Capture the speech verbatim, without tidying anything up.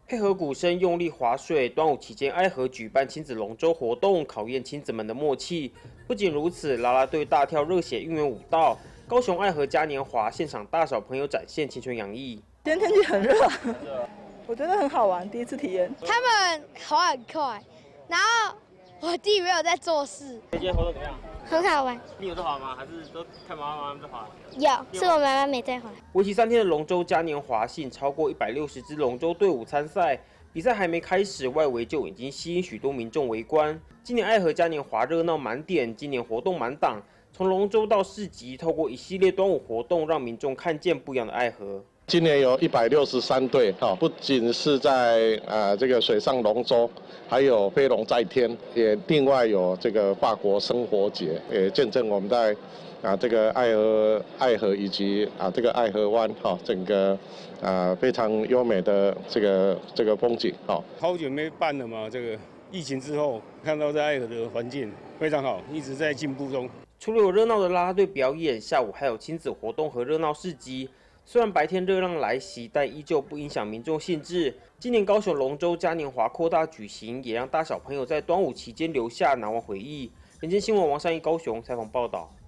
配合鼓声用力划水，端午期间爱河举办亲子龙舟活动，考验亲子们的默契。不仅如此，啦啦队大跳热血应援舞蹈，高雄爱河嘉年华现场大小朋友展现青春洋溢。 今天天气很热，我觉得很好玩，第一次体验。 他们滑很快，然后我弟没有在做事。 今天活动怎么样？ 很好玩。 你有在滑吗？还是都看妈妈在滑？ 有，是我妈妈没在滑。 为期三天的龙舟嘉年华吸引超过一百六十支龙舟队伍参赛，比赛还没开始，外围就已经吸引许多民众围观。今年爱河嘉年华热闹满点，今年活动满档，从龙舟到市集，透过一系列端午活动，让民众看见不一样的爱河。 今年有一百六十三队，哈，不仅是在呃这个水上龙舟，还有飞龙在天，也另外有这个法国生活节，也见证我们在啊这个爱河爱河以及啊这个爱河湾哈整个啊非常优美的这个这个风景，哈。 好久没办了嘛，这个疫情之后看到在爱河的环境非常好，一直在进步中。 除了有热闹的啦啦队表演，下午还有亲子活动和热闹市集。虽然白天热浪来袭，但依旧不影响民众兴致。今年高雄龙舟嘉年华扩大举行，也让大小朋友在端午期间留下难忘回忆。人间新闻王善义高雄采访报道。